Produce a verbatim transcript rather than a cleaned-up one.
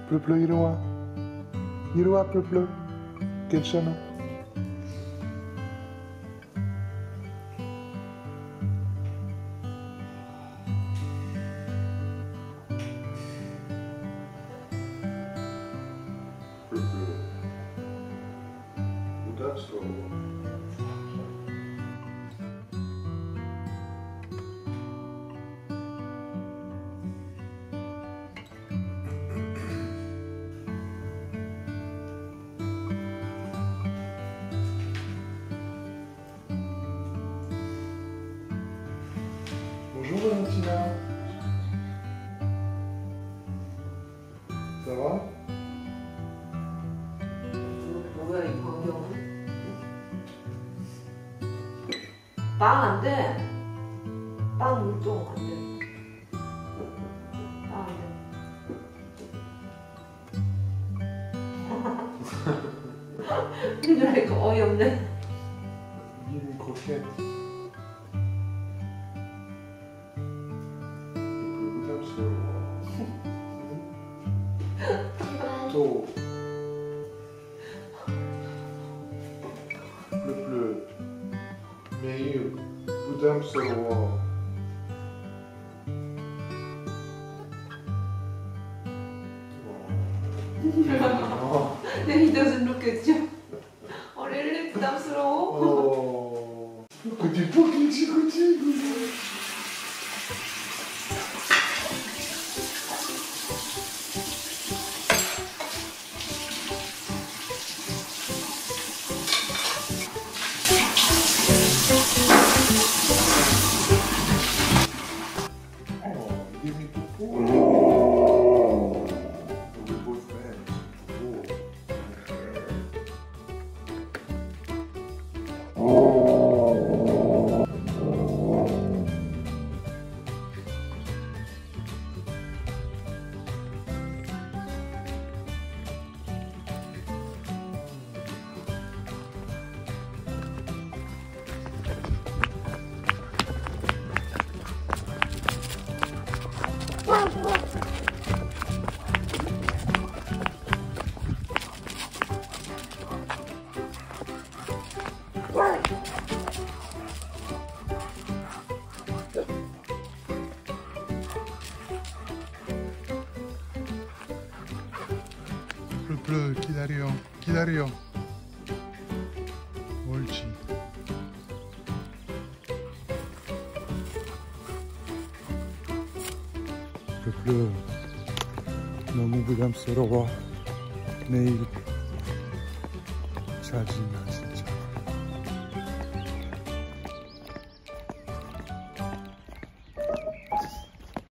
플루플루 이리 와. 이리 와 플루플루. 괜찮아. 플루플루. 부담스러워. Bonjour Valentina. Ça va? 뭐야 이 광경은? 빵 안 돼. 빵 물동 안 돼. 빵 안 돼. 힘들니까 어이없네. Give me croquette. 또 플루플루 매일 부담스러워. Then he doesn't look at you. 어, 릴리 부담스러워. 어. 그치 포기지 그치 그치. 플루플루 기다려 기다려. 옳지. 플루플루 너무 부담스러워. 내일 짜증나지.